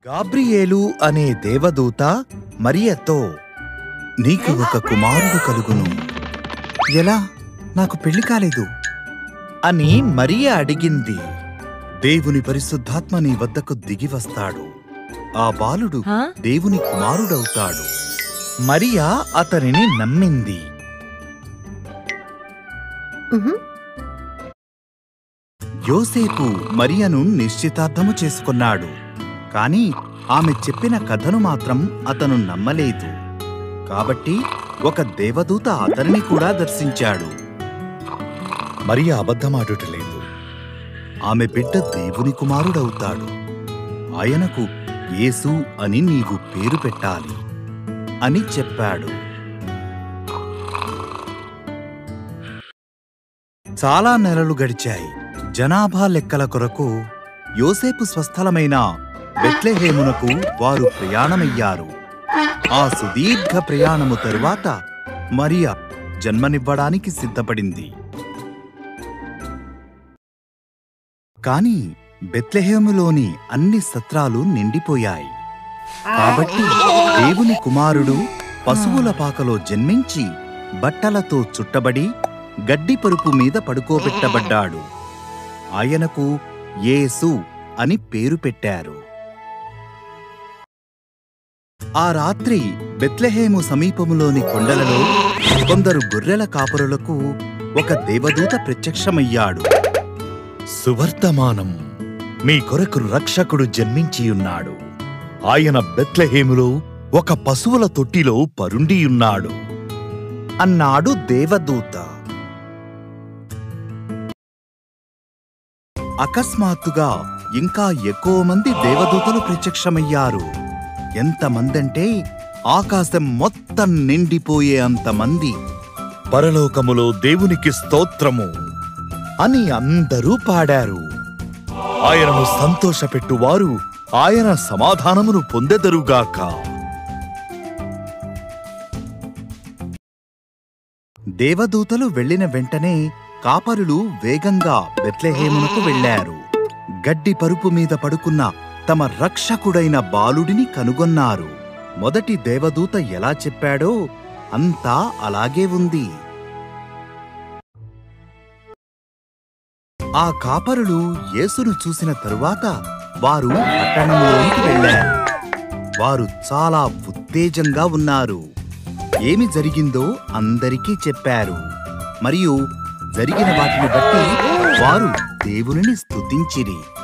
గాబ్రియేలు అనే దేవదూత మరియతో, నీకు ఒక కుమారుడు కలుగును. ఎలా? నాకు పెళ్లి కాలేదు అని మరియ అడిగింది. దేవుని పరిశుద్ధాత్మ నీ వద్దకు దిగివస్తాడు. ఆ బాలుడు దేవుని కుమారుడవుతాడు. మరియ అతనిని నమ్మింది. యోసేపు మరియను నిశ్చితార్థము చేసుకున్నాడు. కాని ఆమె చెప్పిన కథను మాత్రం అతను నమ్మలేదు. కాబట్టి ఒక దేవదూత అతనిని కూడా దర్శించాడు. మరియ అబద్ధమాడుటలేదు. ఆమె బిడ్డ దేవుని కుమారుడవుతాడు. ఆయనకు యేసు అని నీవు పేరు పెట్టాలి అని చెప్పాడు. చాలా నెలలు గడిచాయి. జనాభా లెక్కల కొరకు యోసేపు స్వస్థలమైన బెత్లెహేమునకు వారు ప్రయాణమయ్యారు. ఆ సుదీర్ఘ ప్రయాణము తరువాత మరియ జన్మనివ్వడానికి సిద్ధపడింది. కాని బెత్లెహేములోని అన్ని సత్రాలు నిండిపోయాయి. కాబట్టి దేవుని కుమారుడు పశువుల పాకలో జన్మించి బట్టలతో చుట్టబడి గడ్డి పరుపు మీద పడుకోబెట్టబడ్డాడు. ఆయనకు యేసు అని పేరు పెట్టారు. ఆ రాత్రి బెత్లెహేము సమీపములోని కొండలలో కొందరు గొర్రెల కాపరులకు ఒక దేవదూత ప్రత్యక్షమయ్యాడు. సువర్తమానం, మీ కొరకు రక్షకుడు జన్మించియున్నాడు. ఆయన బెత్లెహేములో ఒక పశువుల తొట్టిలో పరుండియున్నాడు అన్నాడు దేవదూత. అకస్మాత్తుగా ఇంకా ఎక్కువ మంది దేవదూతలు ప్రత్యక్షమయ్యారు. ఎంతమందంటే ఆకాశం మొత్తం నిండిపోయే అంతమంది. పరలోకములో దేవునికి స్తోత్రము అని అందరూ పాడారు. ఆయనను సంతోషపెట్టువారు ఆయన సమాధానమును పొందెదరుగాక. దేవదూతలు వెళ్లిన వెంటనే కాపరులు వేగంగా బెత్లెహేమునకు వెళ్లారు. గడ్డి పరుపు మీద పడుకున్న తమ రక్షకుడైన బాలుడిని కనుగొన్నారు. మొదటి దేవదూత ఎలా చెప్పాడో అంతా అలాగే ఉంది. ఆ కాపరులు యేసును చూసిన తరువాత వారు పట్టణంలోనికి వెళ్లారు. వారు చాలా ఉత్తేజంగా ఉన్నారు. ఏమి జరిగిందో అందరికీ చెప్పారు. మరియు జరిగిన వాటిని బట్టి వారు దేవునిని స్తుతించిరి.